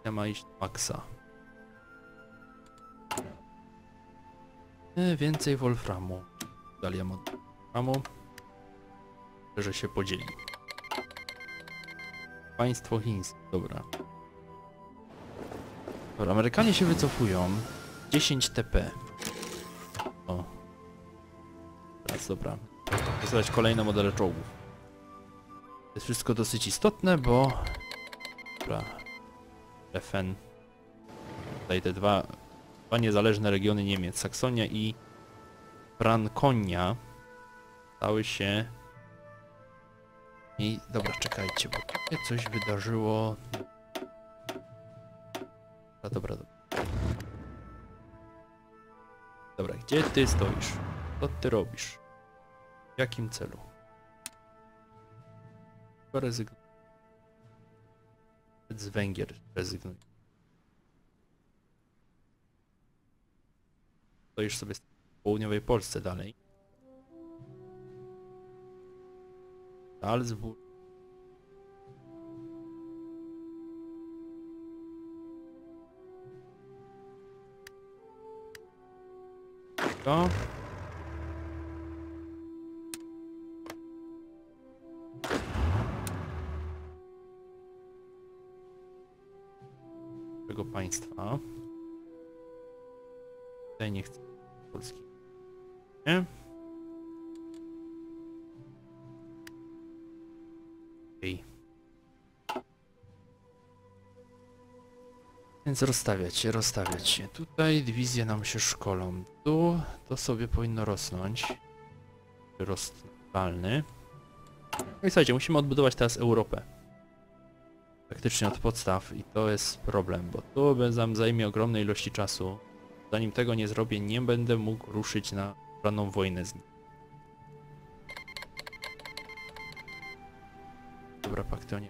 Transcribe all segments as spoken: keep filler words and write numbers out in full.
Ja ma iść maksa. E, więcej wolframu. Diamond wolframu. Że się podzieli. Państwo chińskie, dobra. Dobra, Amerykanie się wycofują. dziesięć T P. O. Teraz dobra. Wysyłać kolejne modele czołgów. To jest wszystko dosyć istotne, bo... Dobra. F N. Tutaj te dwa, dwa niezależne regiony Niemiec, Saksonia i Frankonia, stały się... I dobra, czekajcie, bo tutaj coś wydarzyło. A dobra, dobra. Dobra, gdzie ty stoisz? Co ty robisz? W jakim celu? Chyba rezygnuj. Z Węgier rezygnuj. Stoisz sobie w południowej Polsce dalej. Salzburg. To. Tego państwa. Tutaj nie chcę Polski. Nie? Ej. Więc rozstawiać się, rozstawiać się. Tutaj dywizje nam się szkolą. Tu to sobie powinno rosnąć. Rost walny. No i słuchajcie, musimy odbudować teraz Europę. Praktycznie od podstaw i to jest problem, bo tu nam zajmie ogromne ilości czasu. Zanim tego nie zrobię, nie będę mógł ruszyć na żadną wojnę z nim. Dobra, Paktonie.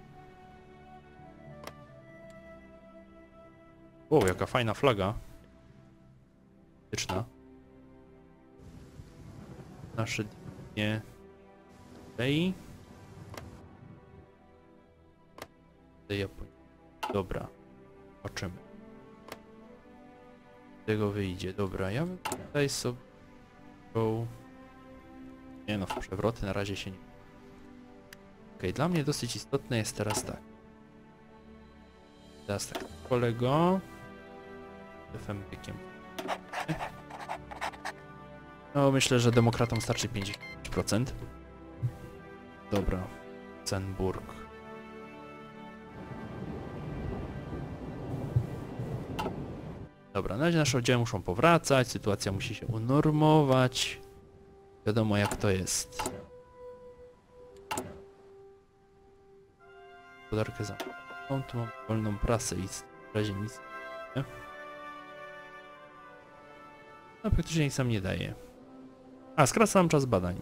O, jaka fajna flaga. Faktyczna. Nasze dwie... Tej. Tej Japonii. Dobra. Zobaczymy. Z tego wyjdzie. Dobra, ja bym tutaj sobie... Nie no, w przewroty na razie się nie... Okej, dla mnie dosyć istotne jest teraz tak. Teraz tak, kolego. F M P-kiem. No, myślę, że demokratom starczy pięćdziesiąt procent. Dobra. Cenburg. Dobra, na razie nasze oddziały muszą powracać, sytuacja musi się unormować. Wiadomo jak to jest. Gospodarkę za... Tu mam wolną prasę i w razie nic nie. No praktycznie nic nam nie daje. A, skracam czas badań.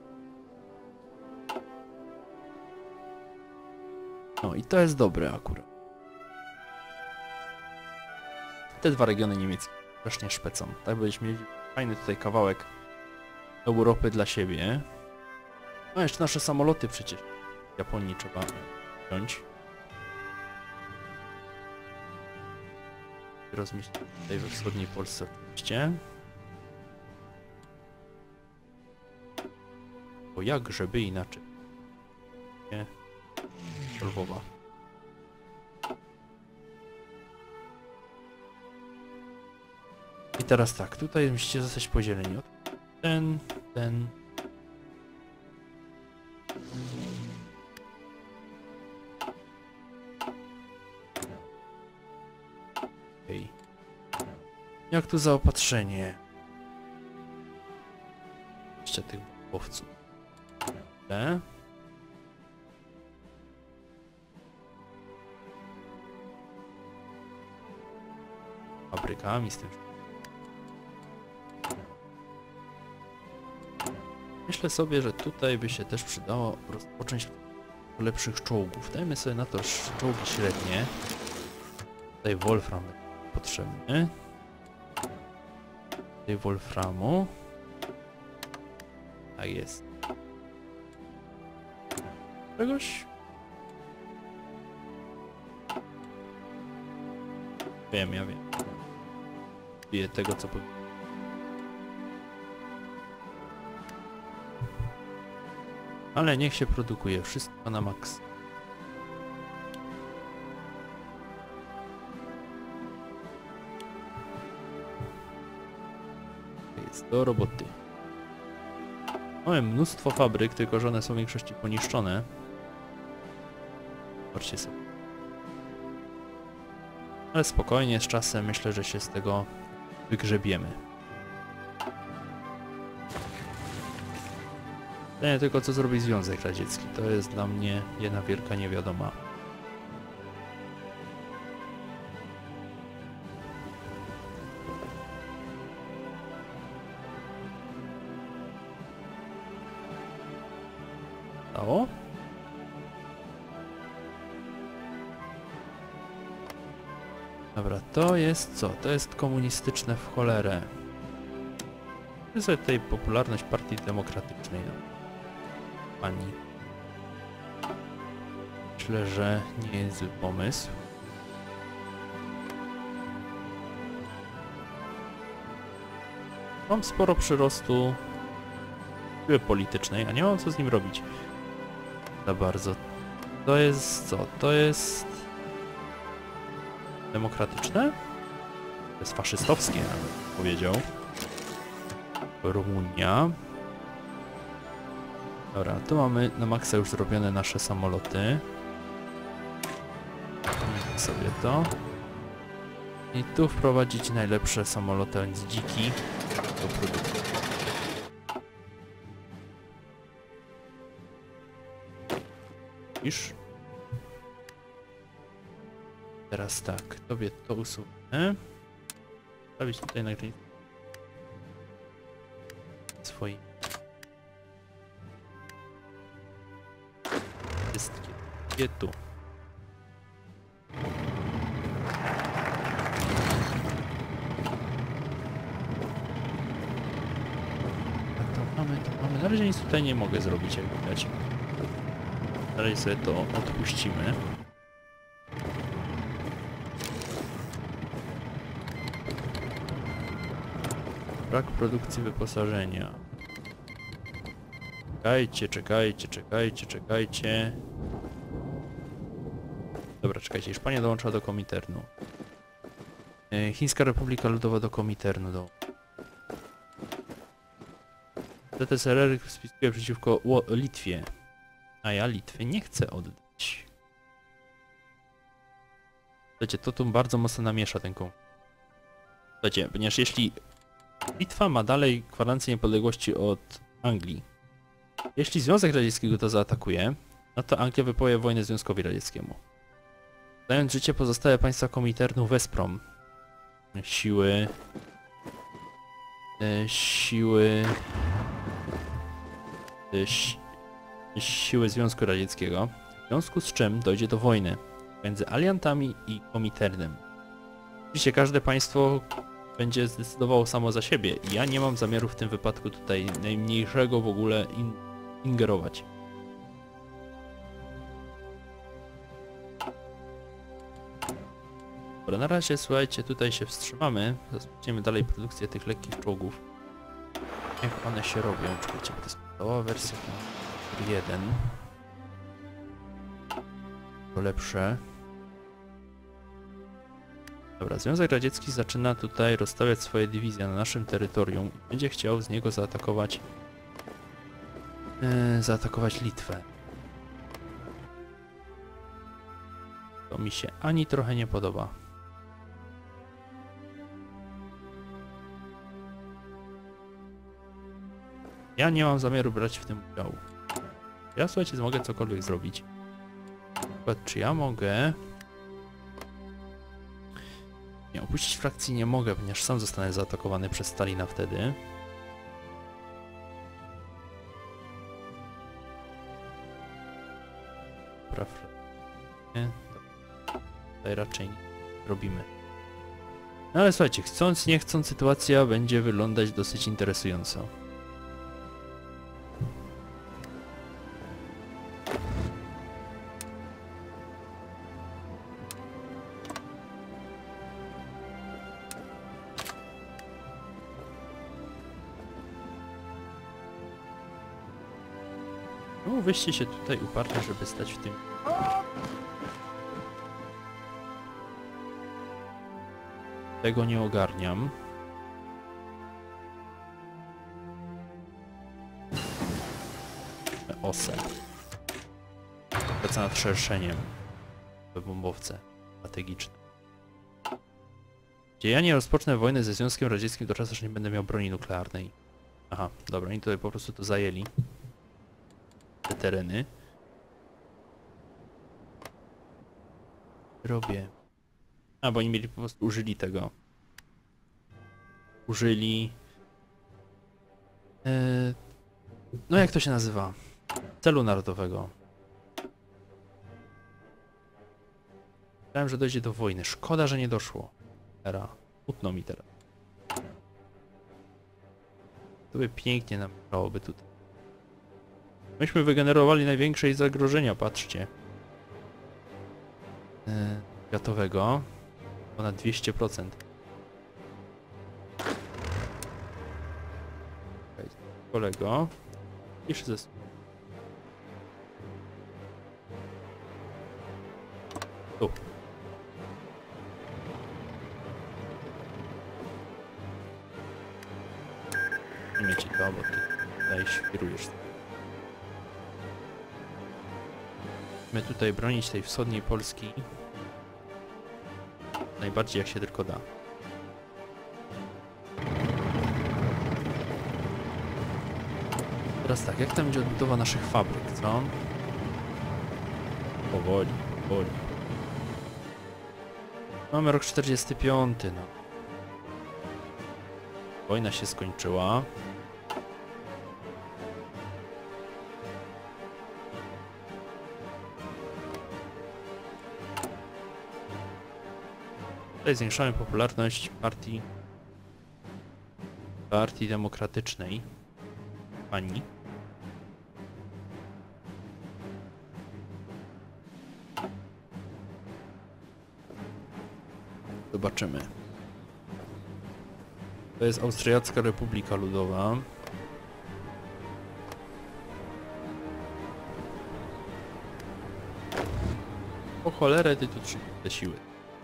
No i to jest dobre akurat. Te dwa regiony niemieckie strasznie szpecą. Tak byśmy mieli fajny tutaj kawałek Europy dla siebie. No jeszcze nasze samoloty przecież w Japonii trzeba wziąć. Rozmieścić tutaj we wschodniej Polsce oczywiście. Bo jak żeby inaczej. Nie. Lwowa. I teraz tak, tutaj musicie zostać podzieleni. Ten, ten. Okej. Jak tu zaopatrzenie? Jeszcze tych bombowców. Te. Fabrykami z tym. Myślę sobie, że tutaj by się też przydało rozpocząć lepszych czołgów. Dajmy sobie na to czołgi średnie. Tutaj Wolfram potrzebny. Tutaj Wolframu. Tak jest. Czegoś? Wiem, ja wiem. Piję tego, co powiem. Ale niech się produkuje. Wszystko na maks. Jest do roboty. Mamy mnóstwo fabryk, tylko że one są w większości poniszczone. Zobaczcie sobie. Ale spokojnie, z czasem myślę, że się z tego wygrzebiemy. Pytanie tylko, co zrobi Związek Radziecki. To jest dla mnie jedna wielka niewiadoma. Stało? Dobra, to jest co? To jest komunistyczne w cholerę. To jest tutaj popularność Partii Demokratycznej. No. Pani. Myślę, że nie jest zły pomysł. Mam sporo przyrostu siły politycznej, a nie mam co z nim robić. Za bardzo. To jest co? To jest... demokratyczne? To jest faszystowskie, nawet powiedział. Rumunia. Dobra, tu mamy na maksa już zrobione nasze samoloty. I sobie to. I tu wprowadzić najlepsze samoloty, a więc dziki do produkcji. Iż. Teraz tak, tobie to usunę. Stawić tutaj na granicy swoim. Wszystkie. Gdzie tu? A to mamy, to mamy. Na razie nic tutaj nie mogę zrobić, jak widać. Na razie sobie to odpuścimy. Brak produkcji wyposażenia. Czekajcie, czekajcie, czekajcie, czekajcie. Dobra, czekajcie. Hiszpania dołączyła do Kominternu. Chińska Republika Ludowa do Kominternu. Do... Z T S R R spiskuje przeciwko Litwie. A ja Litwy nie chcę oddać. Słuchajcie, to tu bardzo mocno namiesza ten konflikt. Słuchajcie, ponieważ jeśli Litwa ma dalej gwarancję niepodległości od Anglii. Jeśli Związek Radziecki go to zaatakuje, no to Anglia wypowie wojnę Związkowi Radzieckiemu. Dając życie, pozostałe państwa Kominternu wesprą siły... E, siły... E, si, siły Związku Radzieckiego, w związku z czym dojdzie do wojny między aliantami i Kominternem. Oczywiście każde państwo będzie zdecydowało samo za siebie i ja nie mam zamiaru w tym wypadku tutaj najmniejszego w ogóle in ingerować. Dobra, na razie słuchajcie, tutaj się wstrzymamy. Rozpoczniemy dalej produkcję tych lekkich czołgów. Niech one się robią. Czekajcie, to jest podstawowa wersja jeden. To lepsze. Dobra, Związek Radziecki zaczyna tutaj rozstawiać swoje dywizje na naszym terytorium i będzie chciał z niego zaatakować yy, zaatakować Litwę. To mi się ani trochę nie podoba. Ja nie mam zamiaru brać w tym udziału. Ja, słuchajcie, mogę cokolwiek zrobić. Na przykład, czy ja mogę... Nie, opuścić frakcji nie mogę, ponieważ sam zostanę zaatakowany przez Stalina wtedy. Dobra, nie, tutaj raczej nie robimy. No ale słuchajcie, chcąc nie chcąc, sytuacja będzie wyglądać dosyć interesująco. No, wyście się tutaj uparli, żeby stać w tym. Tego nie ogarniam. Osę. Praca nad szerszeniem. Bombowce strategiczne. Gdzie ja nie rozpocznę wojny ze Związkiem Radzieckim do czasu, aż nie będę miał broni nuklearnej. Aha, dobra, oni tutaj po prostu to zajęli. Te tereny. Robię. A, bo oni mieli po prostu, użyli tego. Użyli... Yy, no jak to się nazywa? Celu narodowego. Myślałem, że dojdzie do wojny. Szkoda, że nie doszło. Era. Smutno mi teraz. To by pięknie nam brałoby tutaj. Myśmy wygenerowali największe zagrożenia, patrzcie. Yy, Światowego. Ponad dwieście procent. Kolego. Jeszcze ze... Tu. Nie ci to, bo ty tutaj świrujesz. My tutaj bronić tej wschodniej Polski najbardziej jak się tylko da. Teraz tak, jak tam będzie odbudowa naszych fabryk, co? Powoli, powoli. Mamy rok czterdziesty piąty, no. Wojna się skończyła. Tutaj zwiększamy popularność partii partii demokratycznej. Pani. Zobaczymy. To jest Austriacka Republika Ludowa. O cholerę ty tu trzymasz te siły.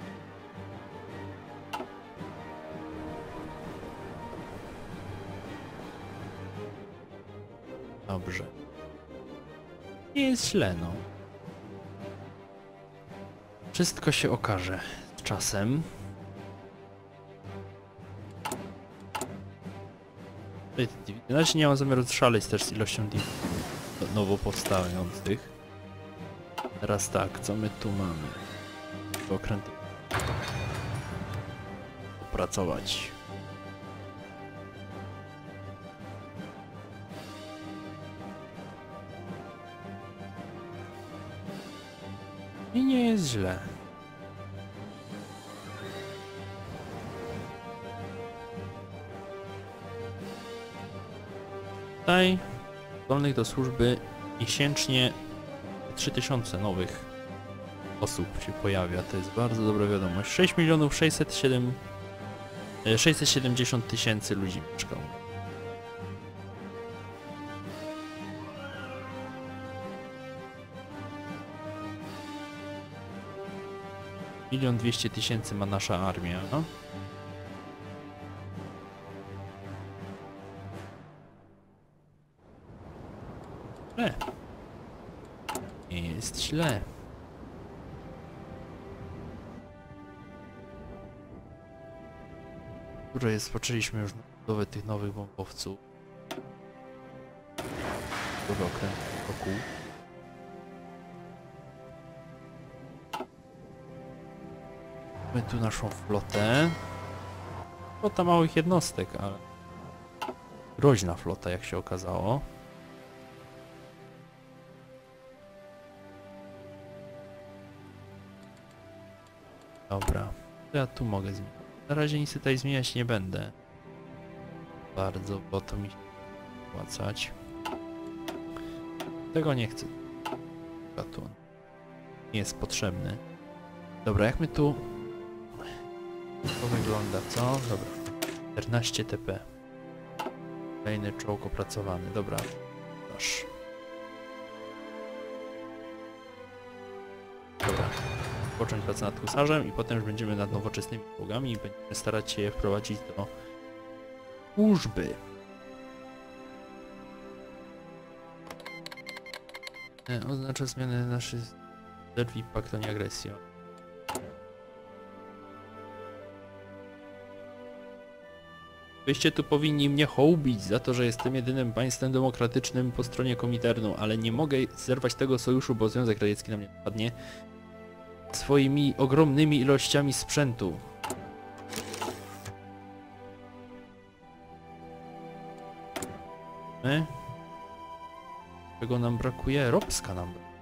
Dobrze. Nie jest źle, no. Wszystko się okaże z czasem. Na razie nie mam zamiaru szaleć też z ilością nowo powstających. Teraz tak, co my tu mamy? Okręty. Opracować. I nie jest źle. Tutaj zdolnych do służby miesięcznie trzy tysiące nowych osób się pojawia. To jest bardzo dobra wiadomość. sześć milionów sześćset siedem, sześćset siedemdziesiąt tysięcy ludzi mieszkało. Milion dwieście tysięcy ma nasza armia. Źle. Nie jest źle. Dużo jest, zaczęliśmy już budowę tych nowych bombowców. Dużo okrętów wokół. Mamy tu naszą flotę. Flota małych jednostek, ale groźna flota, jak się okazało. Dobra, to ja tu mogę zmienić. Na razie nic tutaj zmieniać nie będę. Bardzo, bo to mi się opłacać. Tego nie chcę. Tu nie jest potrzebny. Dobra, jak my tu... To wygląda, co? Dobra. czternaście T P. Kolejny czołg opracowany. Dobra. Masz. rozpocząć pracę nad husarzem i potem już będziemy nad nowoczesnymi czołgami i będziemy starać się je wprowadzić do służby. E, oznacza zmianę naszych zerwi pakt o nieagresji. Wyście tu powinni mnie hołbić za to, że jestem jedynym państwem demokratycznym po stronie Kominternu, ale nie mogę zerwać tego sojuszu, bo Związek Radziecki na mnie napadnie swoimi ogromnymi ilościami sprzętu. My? Czego nam brakuje? Robska nam brakuje.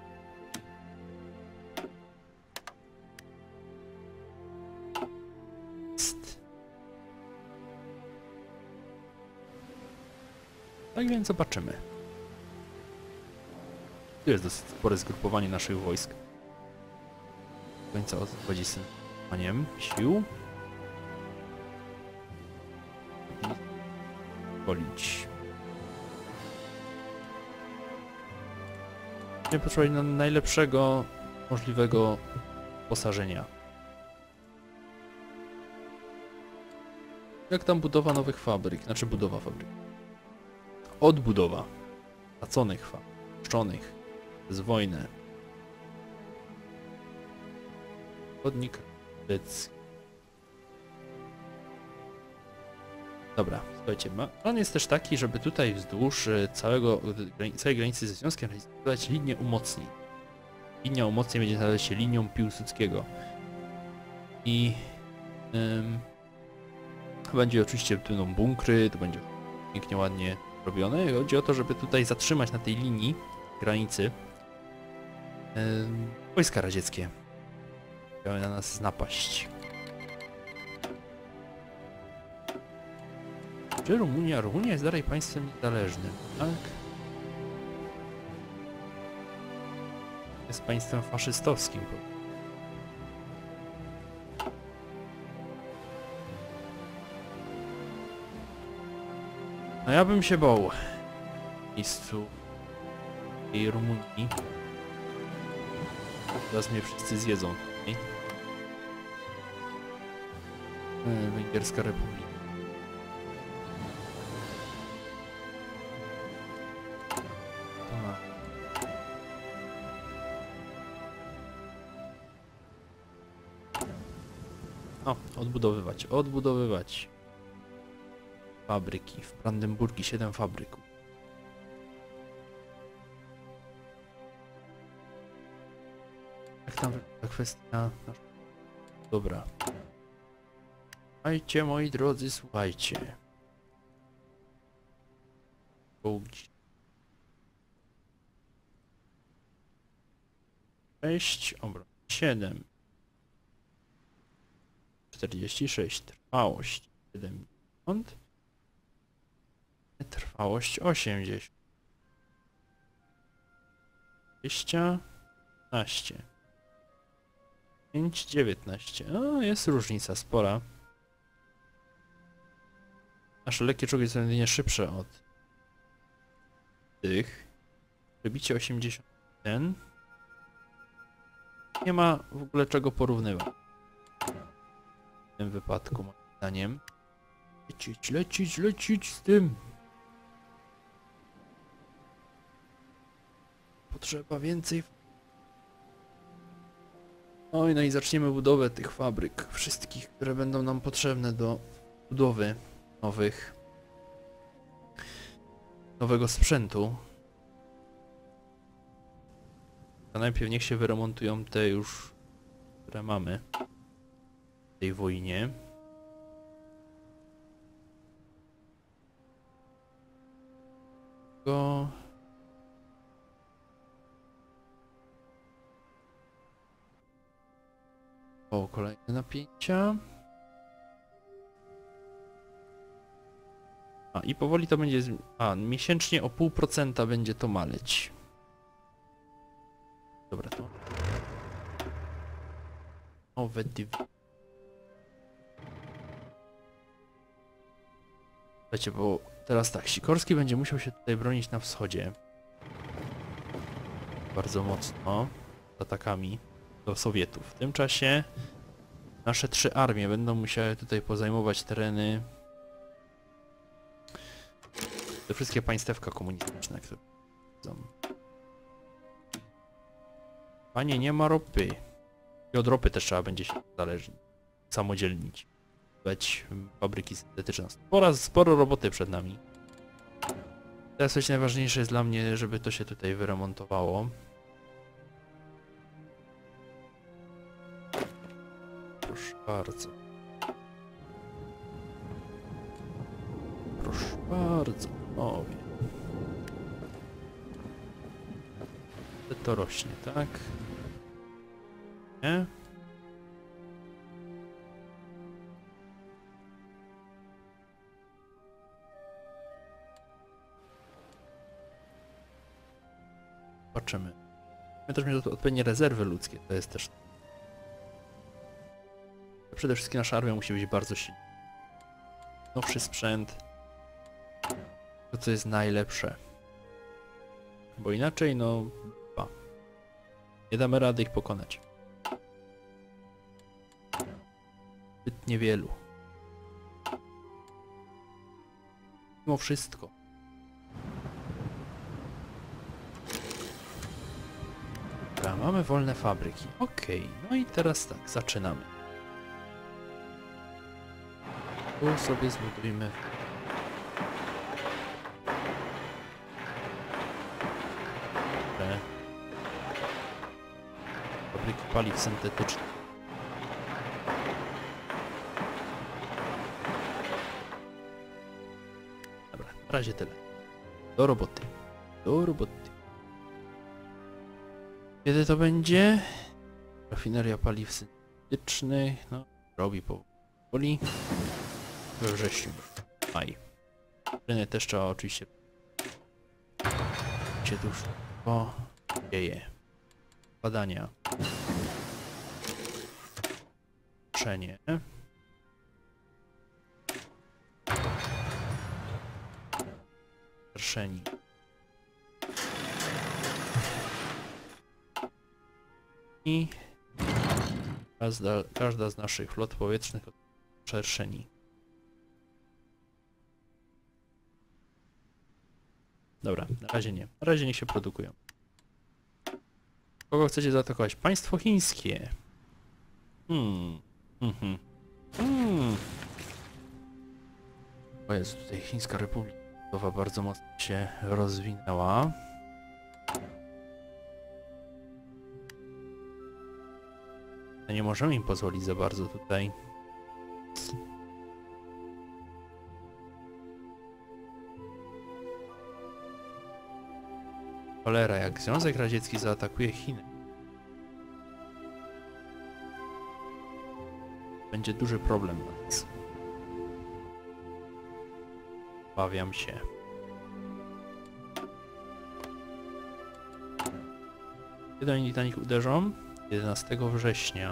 Tak więc zobaczymy. Tu jest dosyć spore zgrupowanie naszych wojsk. Do końca o co chodzi z zgrupowaniem sił. Polić. Będziemy potrzebować na najlepszego możliwego wyposażenia. Jak tam budowa nowych fabryk? Znaczy budowa fabryk. Odbudowa straconych fabryk, niszczonych przez wojnę. Chodnik radziecki. Dobra, słuchajcie, plan jest też taki, żeby tutaj wzdłuż całego, całej granicy ze Związkiem Radzieckim budować linię umocnień. Linia umocnień będzie nazywać się linią Piłsudskiego. I ym, będzie oczywiście, będą bunkry, to będzie pięknie, ładnie robione. Chodzi o to, żeby tutaj zatrzymać na tej linii granicy yy, wojska radzieckie. Miały na nas napaść. Czy Rumunia? Rumunia jest dalej państwem niezależnym, tak? Jest państwem faszystowskim. No ja bym się bał w miejscu tej Rumunii. Teraz mnie wszyscy zjedzą tutaj. Węgierska Republika. O, odbudowywać, odbudowywać. Fabryki. W Brandenburgii siedem fabryków. Jak tam wygląda kwestia? Dobra. Słuchajcie, moi drodzy, słuchajcie. Czołgi. sześć, obron siedem. czterdzieści sześć. Trwałość siedemdziesiąt. Trwałość osiemdziesiąt. dwadzieścia. piętnaście. pięć, dziewiętnaście. O, jest różnica spora. Nasze lekkie czołgi są jedynie szybsze od tych. Przebicie osiemdziesiąt jeden. Nie ma w ogóle czego porównywać. W tym wypadku, moim zdaniem. Lecić, lecić, lecić z tym. Potrzeba więcej. Oj, no i zaczniemy budowę tych fabryk. Wszystkich, które będą nam potrzebne do budowy nowych. Nowego sprzętu. A najpierw niech się wyremontują te już, które mamy w tej wojnie. Go... O, kolejne napięcia. A, i powoli to będzie... A, miesięcznie o pół procenta będzie to maleć. Dobra, to... Nowe div... Słuchajcie, bo teraz tak, Sikorski będzie musiał się tutaj bronić na wschodzie. Bardzo mocno. Z atakami. do Sowietów. W tym czasie nasze trzy armie będą musiały tutaj pozajmować tereny. Te wszystkie państewka komunistyczne, które są. Panie, nie ma ropy. I od ropy też trzeba będzie się zależnie samodzielnić. Dać fabryki syntetyczne. Sporo, sporo roboty przed nami. Teraz coś najważniejsze jest dla mnie, żeby to się tutaj wyremontowało. Proszę bardzo. Proszę bardzo, panowie. To rośnie, tak? Nie? Zobaczymy. My też mieć odpowiednie rezerwy ludzkie, to jest też... Przede wszystkim nasza armia musi być bardzo silna. Nowszy sprzęt. To co jest najlepsze. Bo inaczej, no... Ba. Nie damy rady ich pokonać. Zbyt niewielu. Mimo wszystko. Dobra, mamy wolne fabryki. Okej, okay. No i teraz tak, zaczynamy. Tu sobie zbudujmy. Dobre. Fabryki paliw syntetycznych. Dobra, na razie tyle. Do roboty. Do roboty. Kiedy to będzie? Rafineria paliw syntetycznych. No, robi powoli. We wrześniu. Maj. Ryny też trzeba oczywiście. Się tu wszystko dzieje. Badania. Uczenie. Szerszeni. I każda, każda z naszych flot powietrznych od szerszeni. Dobra, na razie nie. Na razie niech się produkują. Kogo chcecie zaatakować? Państwo chińskie. Hmm. Mhm. Hmm. O Jezu, tutaj Chińska Republika Ludowa bardzo mocno się rozwinęła. Nie możemy im pozwolić za bardzo tutaj. Cholera, jak Związek Radziecki zaatakuje Chiny, będzie duży problem dla nas. Obawiam się. Kiedy oni na nich uderzą? jedenastego września.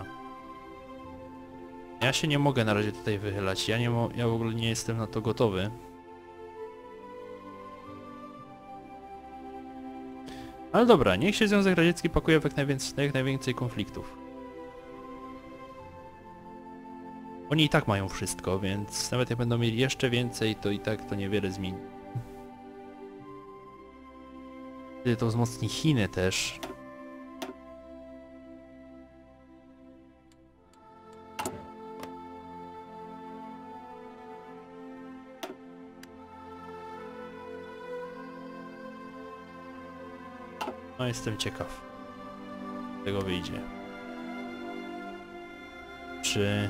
Ja się nie mogę na razie tutaj wychylać. Ja nie mo ja w ogóle nie jestem na to gotowy. Ale dobra, niech się Związek Radziecki pakuje w jak najwięcej, jak najwięcej konfliktów. Oni i tak mają wszystko, więc nawet jak będą mieli jeszcze więcej, to i tak to niewiele zmieni. Wtedy to wzmocni Chiny też. No jestem ciekaw, z tego wyjdzie. Czy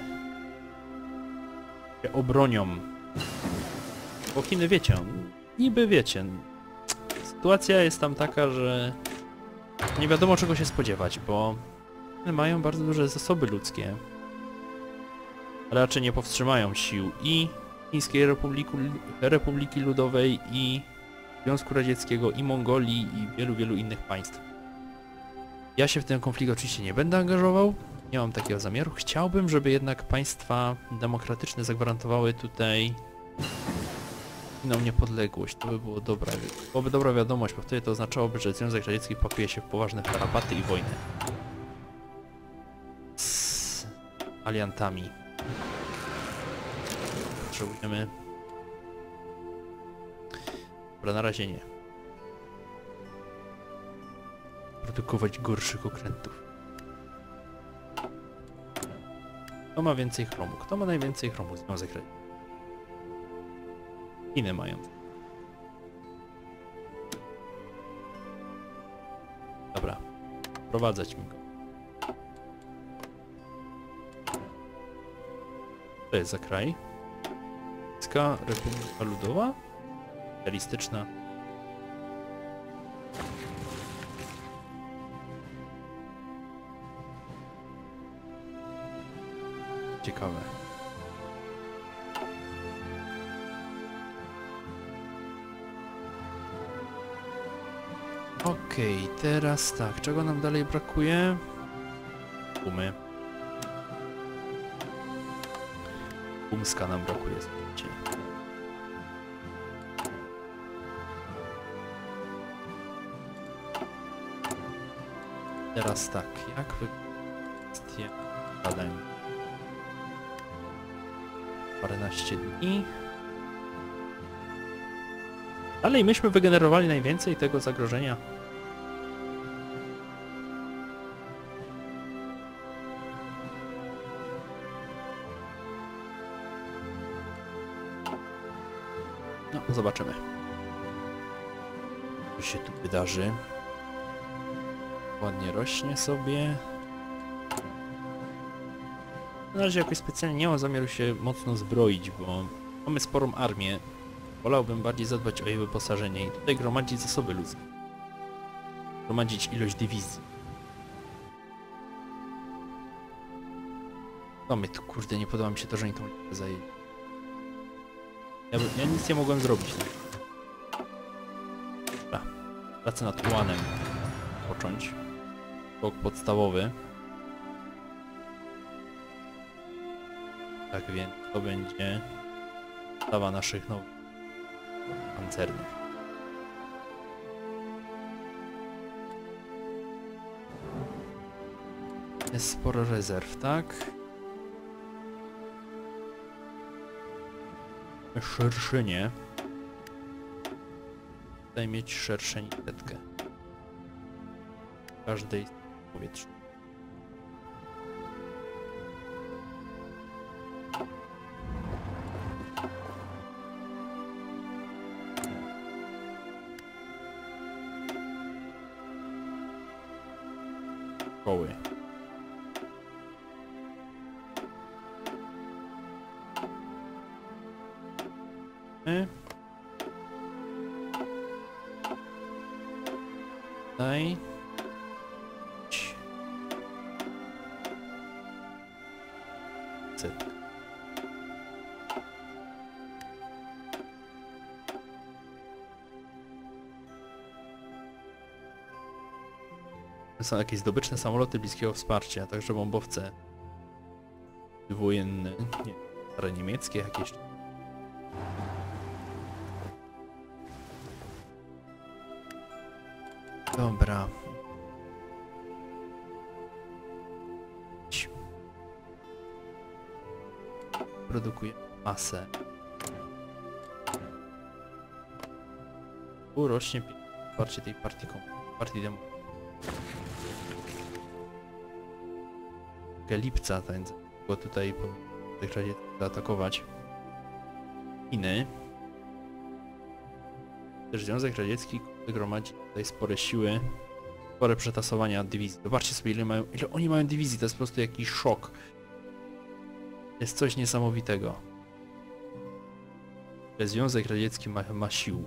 się obronią? Bo Chiny, wiecie, niby wiecie, sytuacja jest tam taka, że nie wiadomo czego się spodziewać, bo mają bardzo duże zasoby ludzkie. Ale raczej nie powstrzymają sił i Chińskiej Republiki, Republiki Ludowej, i Związku Radzieckiego, i Mongolii, i wielu, wielu innych państw. Ja się w ten konflikt oczywiście nie będę angażował, nie mam takiego zamiaru. Chciałbym, żeby jednak państwa demokratyczne zagwarantowały tutaj Chinom niepodległość. To by było dobre. Byłoby dobra wiadomość, bo wtedy to oznaczałoby, że Związek Radziecki pakuje się w poważne tarapaty i wojnę. aliantami. Potrzebujemy... Dobra, na razie nie. Produkować gorszych okrętów. Kto ma więcej chromu? Kto ma najwięcej chromu? Związek Radziecki. Chiny mają. Dobra. Prowadzać mi go. To jest za kraj. Chińska Republika Ludowa? Realistyczna. Ciekawe. Okej, okay, teraz tak, czego nam dalej brakuje? Gumy. Gumska nam brakuje, słuchajcie. Teraz tak, jak kwestia badań? paręnaście dni. Dalej myśmy wygenerowali najwięcej tego zagrożenia. No, zobaczymy. Co się tu wydarzy. Ładnie rośnie sobie. Na razie jakoś specjalnie nie mam zamiaru się mocno zbroić, bo mamy sporą armię. Wolałbym bardziej zadbać o jej wyposażenie i tutaj gromadzić zasoby ludzkie. Gromadzić ilość dywizji. No my tu, kurde, nie podoba mi się to, że oni tą liczbę zajęli. Ja, ja nic nie mogłem zrobić. Dobra. Pracę nad planem począć. Krok podstawowy. Tak więc to będzie podstawa naszych nowych pancernych. Jest sporo rezerw, tak? Szerszynie. Tutaj mieć szerszeń setkę. Każdej powietrzu. Szkoły. E. Daj. Cyk. Są jakieś zdobyczne samoloty bliskiego wsparcia, a także bombowce wojenne, nie, stare niemieckie jakieś. Dobra. Produkuje masę. Tu rośnie wsparcie tej partii partii demo. Lipca, więc go tutaj po tych razie zaatakować. Chiny. Też Związek Radziecki gromadzi tutaj spore siły, spore przetasowania dywizji. Zobaczcie sobie, ile mają, ile oni mają dywizji, to jest po prostu jakiś szok. Jest coś niesamowitego. Ile Związek Radziecki ma, ma sił.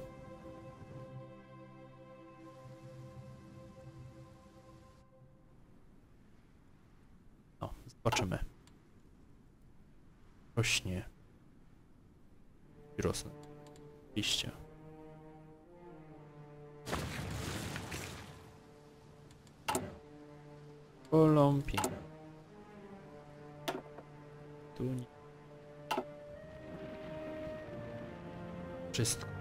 No, zobaczymy. Rośnie. I rosną. Liście. Kolumbia. Tu nie. Wszystko.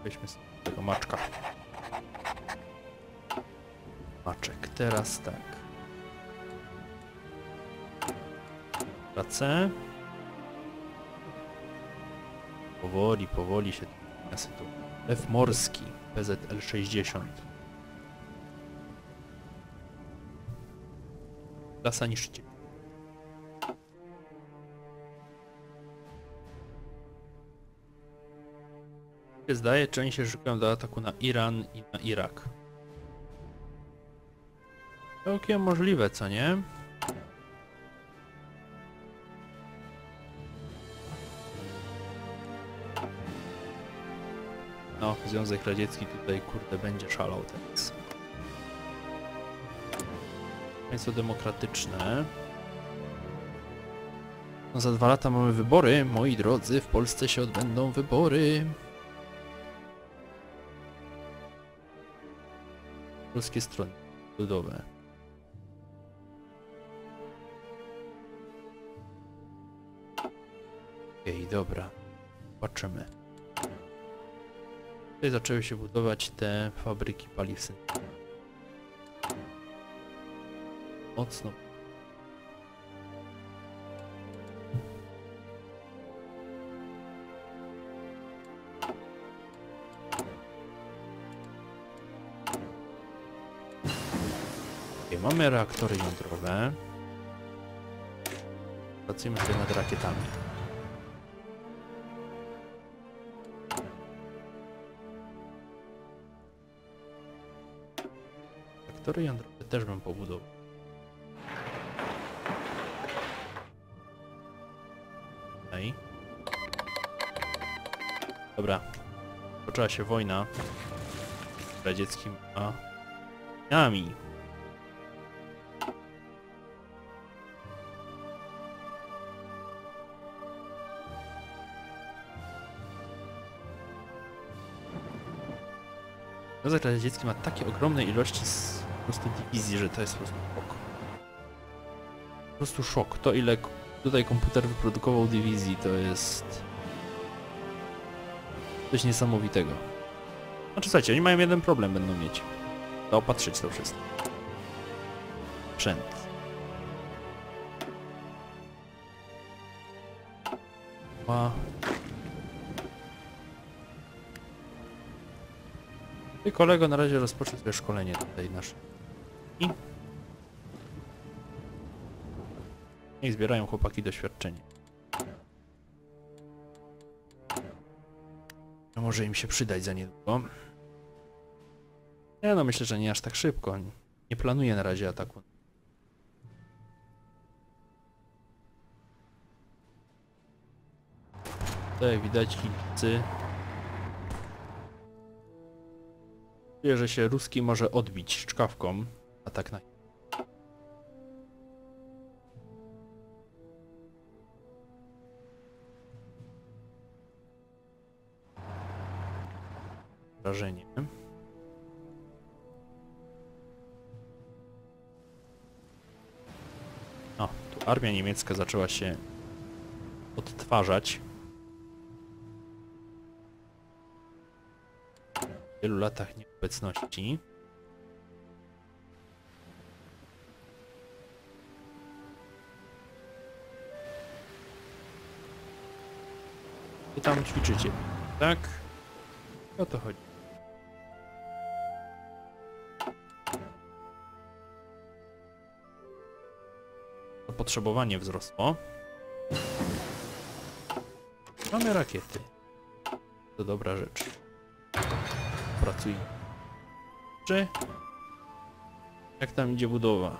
Weźmy sobie tego maczka. Maczek. Teraz tak. Pracę. Powoli, powoli się na sytuacja. Lew morski. P Z L sześćdziesiąt. Klasa niszczyciel. Się zdaje, czy oni się szykują do ataku na Iran i na Irak. Całkiem możliwe, co nie? No, Związek Radziecki tutaj, kurde, będzie szalał teraz. Państwo demokratyczne. No za dwa lata mamy wybory, moi drodzy, w Polsce się odbędą wybory. Polskie strony ludowe. Okej, okay, dobra. Patrzymy. Tutaj zaczęły się budować te fabryki paliw syntetycznych. Mocno. Okay, mamy reaktory jądrowe. Pracujemy sobie nad rakietami. Reaktory jądrowe też bym pobudował. Ej. Dobra. Poczęła się wojna z radzieckim a Chinami. Związek Radziecki ma takie ogromne ilości z, po prostu dywizji, że to jest po prostu szok. Po prostu szok. To ile tutaj komputer wyprodukował dywizji, to jest coś niesamowitego. Znaczy słuchajcie, oni mają jeden problem, będą mieć. Zaopatrzyć to wszystko. Sprzęt. Ma... Ty kolego na razie rozpocznij swoje szkolenie tutaj nasze. I... Niech zbierają chłopaki doświadczenie. Może im się przydać za niedługo. Ja no myślę, że nie aż tak szybko. Nie planuję na razie ataku. Tutaj widać Chińczycy. Czuję, że się Ruski może odbić szczkawką. Atak na wrażenie. O, tu armia niemiecka zaczęła się odtwarzać. W wielu latach nieobecności. Wy tam ćwiczycie, tak? O to chodzi. Zapotrzebowanie wzrosło. Mamy rakiety. To dobra rzecz. Pracujmy. Czy? Jak tam idzie budowa?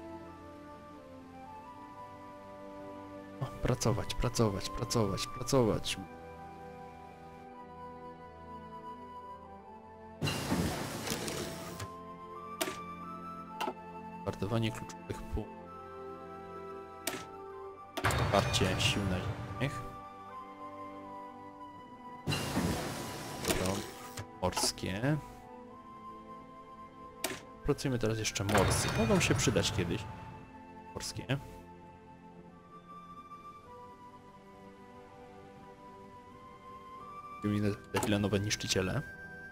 O, pracować, pracować, pracować, pracować. Wartowanie kluczowych punktów. Wsparcie sił naziemnych. Morskie. Pracujemy teraz jeszcze morskie. Mogą się przydać kiedyś. Morskie. Te chwilę nowe niszczyciele.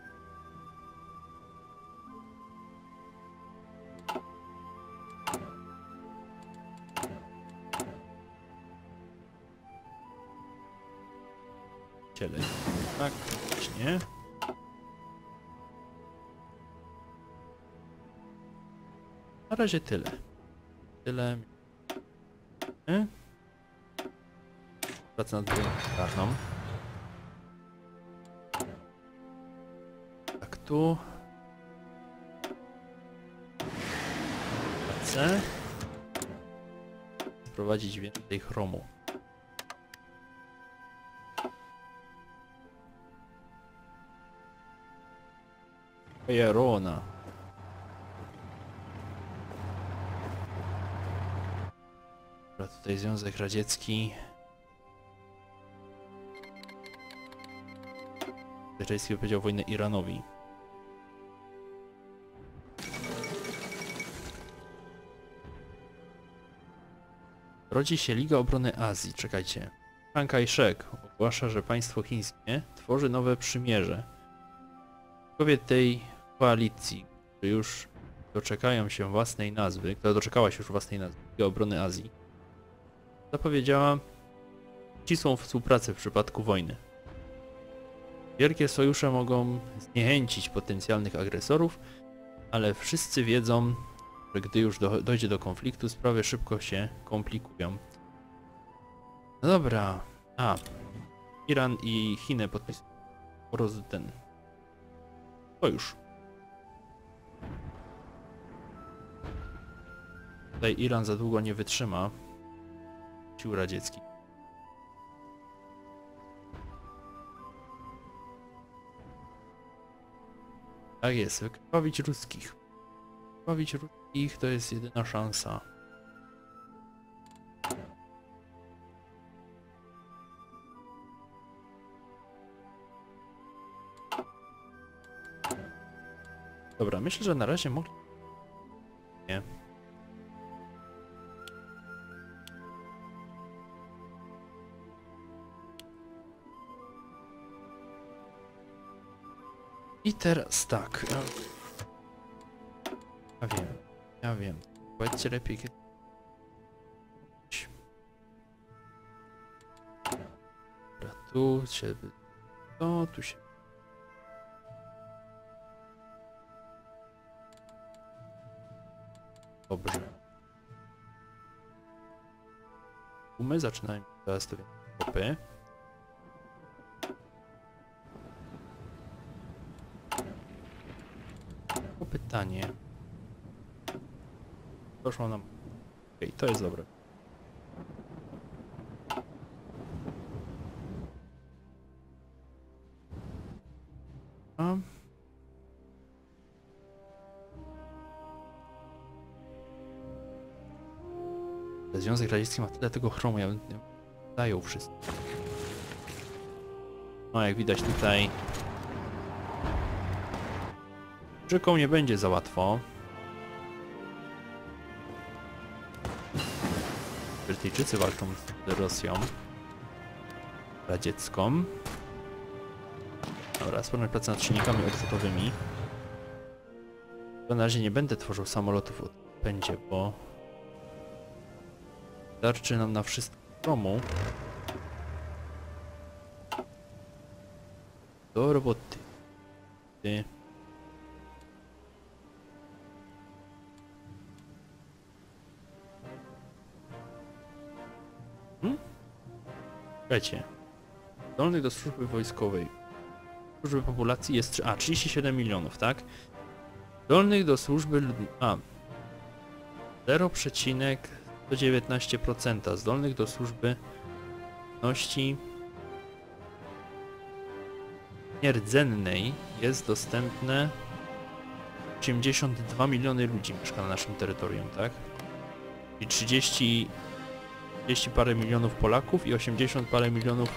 Ciele. Tak, właśnie. Na razie tyle. Tyle. Praca nad bronią. Tak, tu. Pracę. Wprowadzić więcej chromu. Jerona. Dobra, tutaj Związek Radziecki. Radziecki wypowiedział wojnę Iranowi. Rodzi się Liga Obrony Azji. Czekajcie. Chiang Kai-shek ogłasza, że państwo chińskie tworzy nowe przymierze. Członkowie tej koalicji, którzy już doczekają się własnej nazwy, która doczekała się już własnej nazwy, Liga Obrony Azji, zapowiedziała ścisłą współpracę w przypadku wojny. Wielkie sojusze mogą zniechęcić potencjalnych agresorów, ale wszyscy wiedzą, że gdy już do, dojdzie do konfliktu, sprawy szybko się komplikują. No dobra. A. Iran i Chiny podpisują ten sojusz. Tutaj Iran za długo nie wytrzyma sił radzieckich. Tak jest, wykrwawić ruskich. Wykrwawić ruskich to jest jedyna szansa. Dobra, myślę, że na razie mogli... Nie. I teraz tak. Ja, ja wiem, ja wiem. Powiedzcie lepiej kiedy... Dobra, tu się... To, tu się... Dobrze. My zaczynamy teraz to kopy. O pytanie. Doszło nam. Okej, to jest dobre. A. Związek Radziecki ma tyle tego chromu, ja bym dają wszystko. No jak widać tutaj Żykom nie będzie za łatwo. Brytyjczycy walczą z Rosją radziecką. Dobra, sprawna praca nad silnikami odrzutowymi. Na razie nie będę tworzył samolotów o pędzie, bo starczy nam na wszystko chromu. Do roboty. Ty. Hmm? Słuchajcie. Zdolnych do służby wojskowej. Służby populacji jest... A, trzydzieści siedem milionów, tak? Zdolnych do służby... A. zero przecinek sto dziewiętnaście procent. Zdolnych do służby ludności nierdzennej jest dostępne osiemdziesiąt dwa miliony ludzi mieszka na naszym terytorium, tak? I trzydzieści, trzydzieści parę milionów Polaków i osiemdziesiąt parę milionów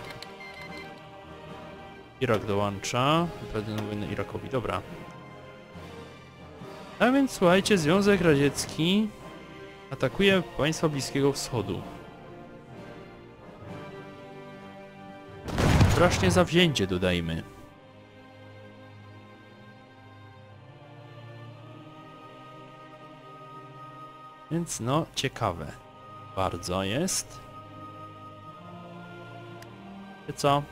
Irak dołącza. Wypowiadano wojnę Irakowi, dobra. A więc słuchajcie, Związek Radziecki atakuje państwa Bliskiego Wschodu. strasznie zawzięcie dodajmy. Więc no, ciekawe. Bardzo jest. Wiecie co?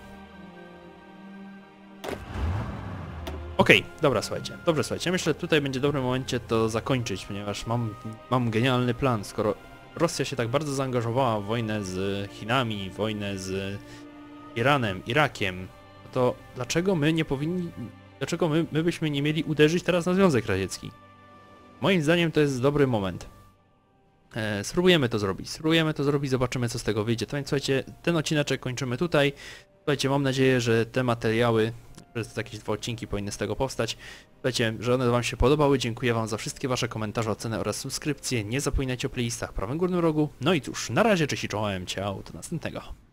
Okej, okay, dobra, słuchajcie. Dobrze, słuchajcie. Myślę, że tutaj będzie w dobrym momencie to zakończyć, ponieważ mam, mam genialny plan. Skoro Rosja się tak bardzo zaangażowała w wojnę z Chinami, wojnę z Iranem, Irakiem, to dlaczego my nie powinni... Dlaczego my, my byśmy nie mieli uderzyć teraz na Związek Radziecki? Moim zdaniem to jest dobry moment. E, spróbujemy to zrobić, spróbujemy to zrobić, zobaczymy co z tego wyjdzie. To więc słuchajcie, ten odcineczek kończymy tutaj. Słuchajcie, mam nadzieję, że te materiały, że jakieś dwa odcinki powinny z tego powstać. Słuchajcie, że one wam się podobały, dziękuję wam za wszystkie wasze komentarze, oceny oraz subskrypcje. Nie zapominajcie o playlistach w prawym górnym rogu. No i cóż, na razie, cześć i czołem, ciao, do następnego.